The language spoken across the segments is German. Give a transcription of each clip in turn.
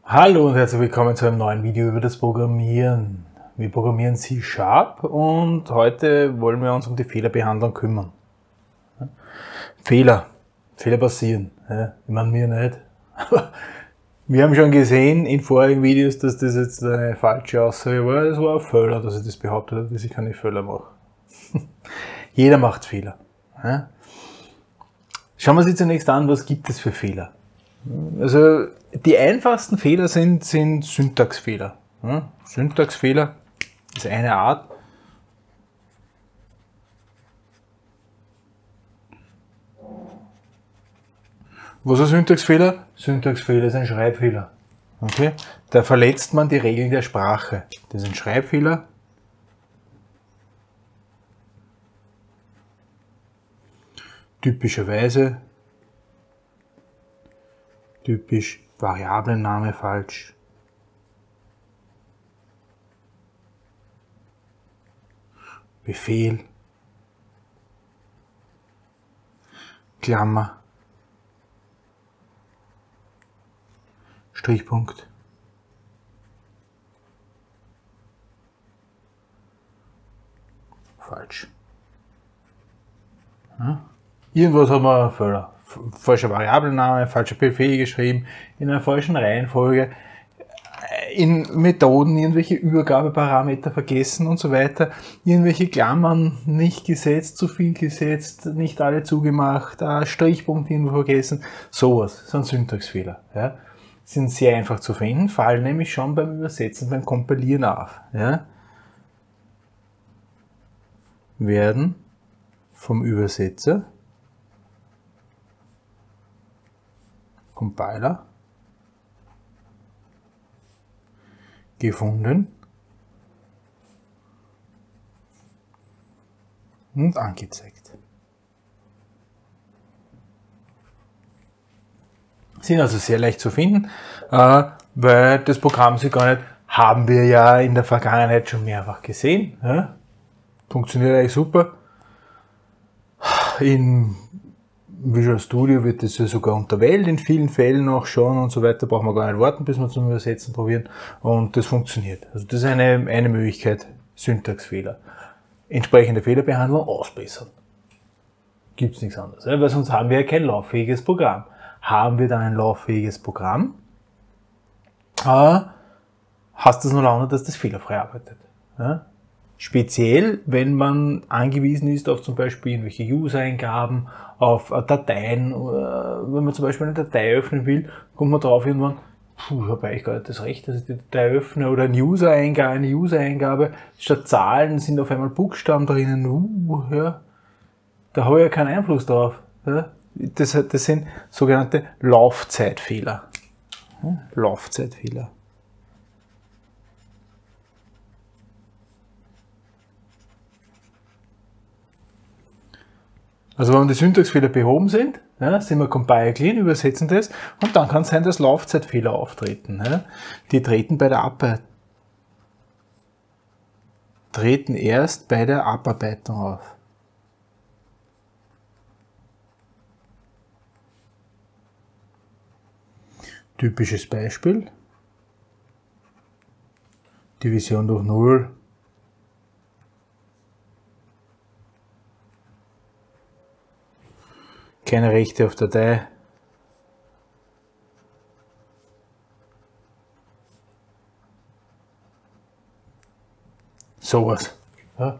Hallo und herzlich willkommen zu einem neuen Video über das Programmieren. Wir programmieren C# und heute wollen wir uns um die Fehlerbehandlung kümmern. Fehler passieren. Ich meine, mir nicht. Wir haben schon gesehen in vorigen Videos, dass das jetzt eine falsche Aussage war. Das war ein Fehler, dass ich das behauptet habe, dass ich keine Fehler mache. Jeder macht Fehler. Schauen wir uns zunächst an, was gibt es für Fehler. Also die einfachsten Fehler sind Syntaxfehler. Syntaxfehler ist eine Art. Was ist ein Syntaxfehler? Syntaxfehler ist ein Schreibfehler. Okay? Da verletzt man die Regeln der Sprache. Das ist ein Schreibfehler. Typischerweise Variablenname falsch. Befehl. Klammer. Strichpunkt. Falsch. Irgendwas haben wir Fehler. Falscher Variablenname, falscher Befehl geschrieben, in einer falschen Reihenfolge, in Methoden irgendwelche Übergabeparameter vergessen und so weiter, irgendwelche Klammern nicht gesetzt, zu viel gesetzt, nicht alle zugemacht, Strichpunkt irgendwo vergessen, sowas, sind Syntaxfehler. Ja. Sind sehr einfach zu finden, fallen nämlich schon beim Übersetzen, beim Kompilieren auf. Ja. Werden vom Übersetzer, Compiler, gefunden und angezeigt. Sind also sehr leicht zu finden, weil das Programm sie gar nicht, haben wir ja in der Vergangenheit schon mehrfach gesehen. Ja? Funktioniert eigentlich super. In Visual Studio wird das ja sogar unterwählt, in vielen Fällen auch schon und so weiter, brauchen wir gar nicht warten, bis wir zum Übersetzen probieren und das funktioniert. Also das ist eine Möglichkeit, Syntaxfehler. Entsprechende Fehlerbehandlung ausbessern. Gibt es nichts anderes, weil sonst haben wir ja kein lauffähiges Programm. Haben wir dann ein lauffähiges Programm, hast das nur lange, dass das fehlerfrei arbeitet. Ja? Speziell, wenn man angewiesen ist auf zum Beispiel irgendwelche User-Eingaben, auf Dateien, wenn man zum Beispiel eine Datei öffnen will, kommt man drauf irgendwann, ich habe eigentlich gar nicht das Recht, dass ich die Datei öffne, oder eine User-Eingabe, statt Zahlen sind auf einmal Buchstaben drinnen, ja, da habe ich ja keinen Einfluss drauf. Ja. Das sind sogenannte Laufzeitfehler. Laufzeitfehler. Also wenn die Syntaxfehler behoben sind, ja, sind wir compile clean, übersetzen das und dann kann es sein, dass Laufzeitfehler auftreten. Ja. Die treten erst bei der Abarbeitung auf. Typisches Beispiel. Division durch 0. Keine Rechte auf Datei. Sowas. Ja.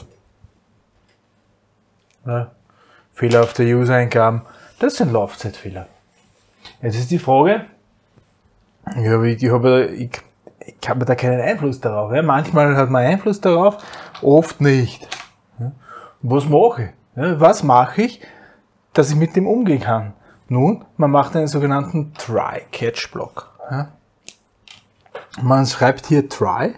Ja. Fehler auf der User-Eingaben. Das sind Laufzeitfehler. Jetzt ist die Frage, ich habe da keinen Einfluss darauf. Ja. Manchmal hat man Einfluss darauf, oft nicht. Ja. Was mache ich? Ja, was mache ich, dass ich mit dem umgehen kann? Nun, man macht einen sogenannten Try-Catch-Block. Ja. Man schreibt hier Try,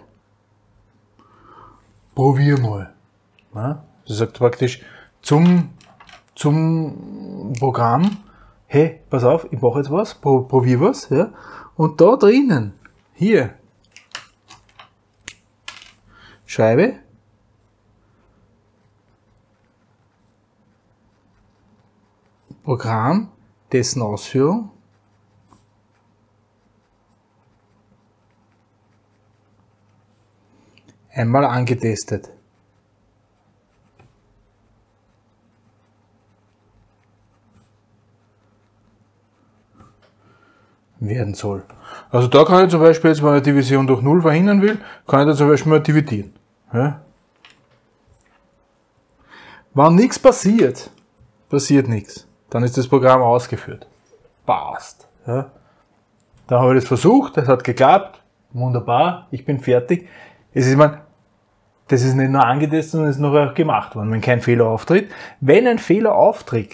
probier mal. Ja. Das sagt praktisch zum Programm, hey, pass auf, ich mache jetzt was, probier was, ja, und da drinnen, hier, schreibe Programm, dessen Ausführung einmal angetestet werden soll. Also da kann ich zum Beispiel jetzt, wenn ich Division durch 0 verhindern will, kann ich da zum Beispiel mal dividieren. Ja? Wenn nichts passiert, passiert nichts. Dann ist das Programm ausgeführt. Passt. Ja? Da habe ich das versucht, das hat geklappt. Wunderbar, ich bin fertig. Das ist nicht nur angetestet, sondern ist noch gemacht worden, wenn kein Fehler auftritt. Wenn ein Fehler auftritt,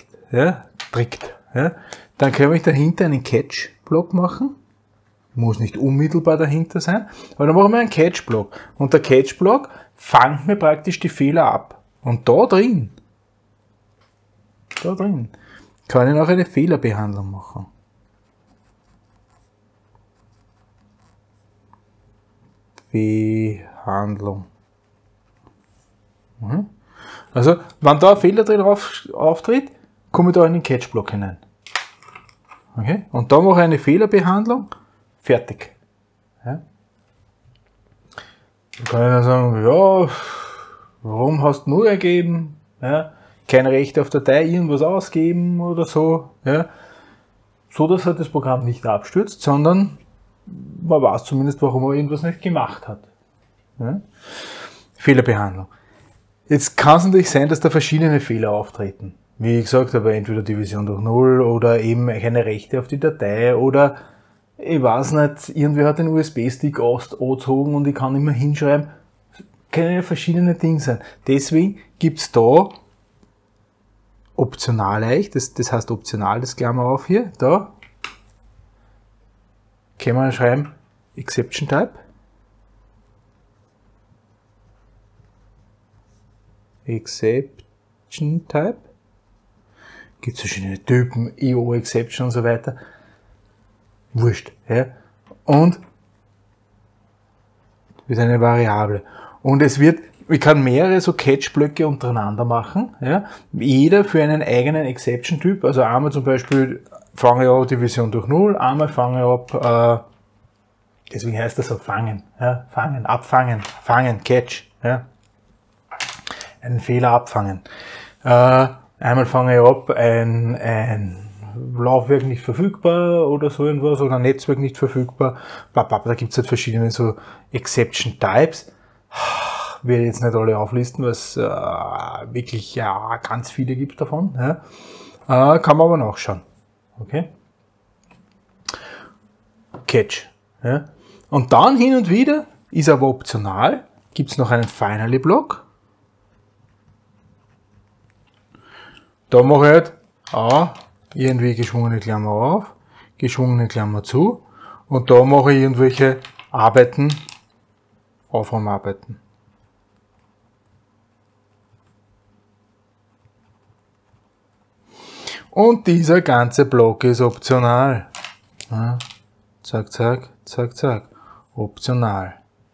dann kann ich dahinter einen Catch-Block machen. Muss nicht unmittelbar dahinter sein, aber dann machen wir einen Catch-Block. Und der Catch-Block fängt mir praktisch die Fehler ab. Und da drin kann ich noch eine Fehlerbehandlung machen. Behandlung. Also, wenn da ein Fehler drin auftritt, komme ich da in den Catch-Block hinein. Okay? Und da mache ich eine Fehlerbehandlung. Fertig. Ja? Dann kann ich dann sagen, ja, warum hast du 0 ergeben? Ja? Keine Rechte auf Datei, irgendwas ausgeben oder so. Ja? So, dass halt das Programm nicht abstürzt, sondern man weiß zumindest, warum er irgendwas nicht gemacht hat. Ja? Fehlerbehandlung. Jetzt kann es natürlich sein, dass da verschiedene Fehler auftreten. Wie ich gesagt habe, entweder Division durch 0 oder eben keine Rechte auf die Datei oder ich weiß nicht, irgendwer hat den USB-Stick angezogen und ich kann nicht mehr hinschreiben. Können ja verschiedene Dinge sein. Deswegen gibt es da optional das heißt optional, das Klammer auf hier, da können wir schreiben Exception Type. Exception Type. Gibt es verschiedene Typen, IO Exception und so weiter. Wurscht. Ja. Und wird eine Variable. Und ich kann mehrere so Catch-Blöcke untereinander machen. Ja. Jeder für einen eigenen Exception-Typ. Also einmal zum Beispiel fange ich an Division durch 0, einmal fange ich ab, deswegen heißt das auch fangen. Ja. Fangen, abfangen, fangen, Catch. Ja. Einen Fehler abfangen. Einmal fange ich ab, ein Laufwerk nicht verfügbar oder so irgendwas oder ein Netzwerk nicht verfügbar. Da gibt es halt verschiedene so Exception Types. Ich werde jetzt nicht alle auflisten, weil es wirklich ganz viele gibt davon. Ja. Kann man aber nachschauen. Okay? Catch. Ja. Und dann hin und wieder, ist aber optional, gibt es noch einen Finally Block. Da mache ich halt irgendwie geschwungene Klammer auf, geschwungene Klammer zu und da mache ich irgendwelche Arbeiten, Aufräumarbeiten. Und dieser ganze Block ist optional. Ja, zack, zack, zack, zack. Optional.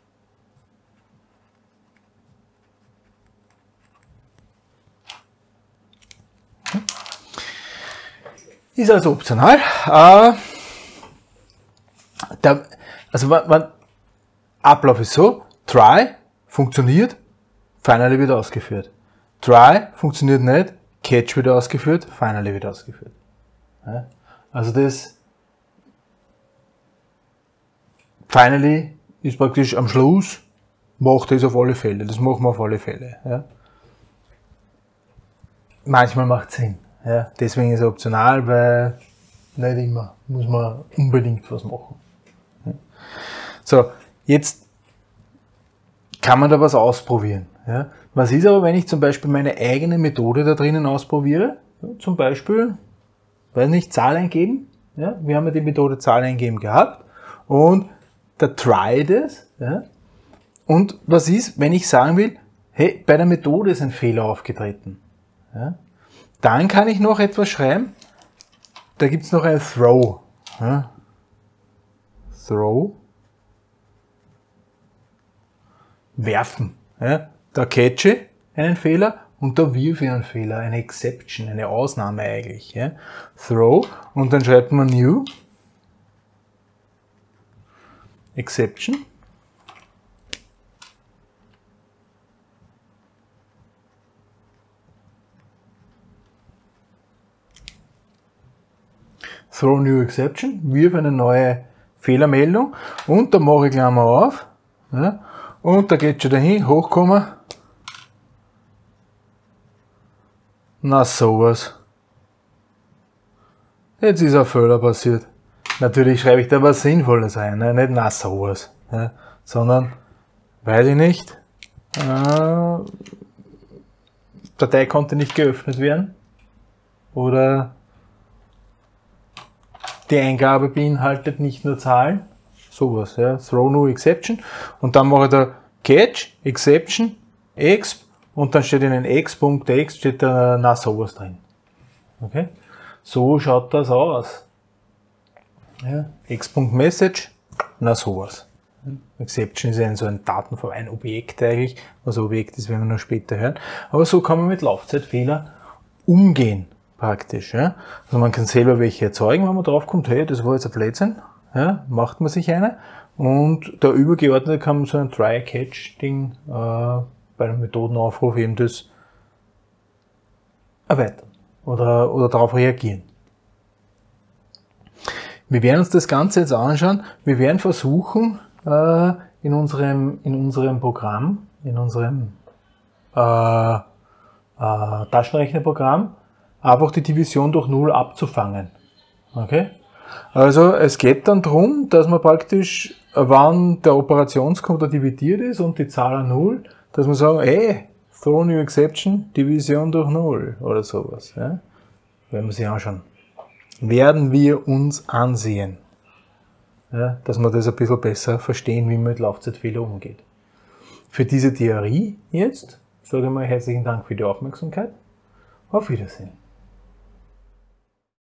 Ist also optional. Ablauf ist so, try funktioniert, finally wird ausgeführt. Try funktioniert nicht, catch wird ausgeführt, finally wird ausgeführt. Ja, also das finally ist praktisch am Schluss, macht das auf alle Fälle, das machen wir auf alle Fälle. Ja. Manchmal macht es Sinn. Ja, deswegen ist er optional, weil nicht immer muss man unbedingt was machen. Ja. So, jetzt kann man da was ausprobieren. Ja. Was ist aber, wenn ich zum Beispiel meine eigene Methode da drinnen ausprobiere? Ja, zum Beispiel, weiß nicht, Zahl eingeben. Ja, wir haben ja die Methode Zahl eingeben gehabt und der try das. Ja. Und was ist, wenn ich sagen will, hey, bei der Methode ist ein Fehler aufgetreten. Ja. Dann kann ich noch etwas schreiben. Da gibt es noch ein Throw. Ja. Throw. Werfen. Ja. Da catche einen Fehler und da wirf ich einen Fehler, eine Exception, eine Ausnahme eigentlich. Ja. Throw und dann schreibt man New. Exception. Throw New Exception, wirf eine neue Fehlermeldung und da mache ich Klammer auf, ja, und da geht schon dahin, hochkommen. Na sowas. Jetzt ist ein Fehler passiert. Natürlich schreibe ich da was Sinnvolles ein, ne? Nicht na sowas, ja, sondern, weiß ich nicht, Datei konnte nicht geöffnet werden oder die Eingabe beinhaltet nicht nur Zahlen, sowas, ja, Throw New Exception und dann mache ich da Catch, Exception, Exp und dann steht in den X.text steht da na sowas drin. Okay? So schaut das aus. Ja, X.message, na sowas. Exception ist ja so ein Datenform, ein Objekt eigentlich. Was ein Objekt ist, werden wir noch später hören. Aber so kann man mit Laufzeitfehler umgehen, praktisch. Ja. Also man kann selber welche erzeugen, wenn man drauf kommt, hey, das war jetzt ein Blödsinn. Ja, macht man sich eine. Und der übergeordnete kann man so ein Try-Catch-Ding bei einem Methodenaufruf eben das erweitern oder darauf reagieren. Wir werden uns das Ganze jetzt anschauen. Wir werden versuchen, in unserem Programm, in unserem Taschenrechnerprogramm, einfach die Division durch 0 abzufangen. Okay? Also es geht dann darum, dass man praktisch, wann der Operationscode dividiert ist und die Zahl 0, dass man sagen, hey, Throw New Exception, Division durch 0 oder sowas. Ja? Werden wir sich anschauen. Werden wir uns ansehen. Ja, dass wir das ein bisschen besser verstehen, wie man mit Laufzeitfehler umgeht. Für diese Theorie jetzt sage ich mal herzlichen Dank für die Aufmerksamkeit. Auf Wiedersehen.